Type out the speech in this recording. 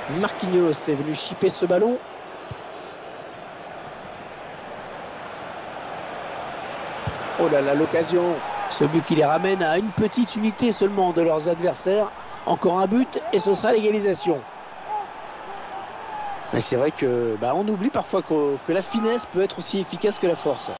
Marquinhos est venu chipper ce ballon. Oh là là, l'occasion. Ce but qui les ramène à une petite unité seulement de leurs adversaires. Encore un but et ce sera l'égalisation. Mais c'est vrai que on oublie parfois que la finesse peut être aussi efficace que la force.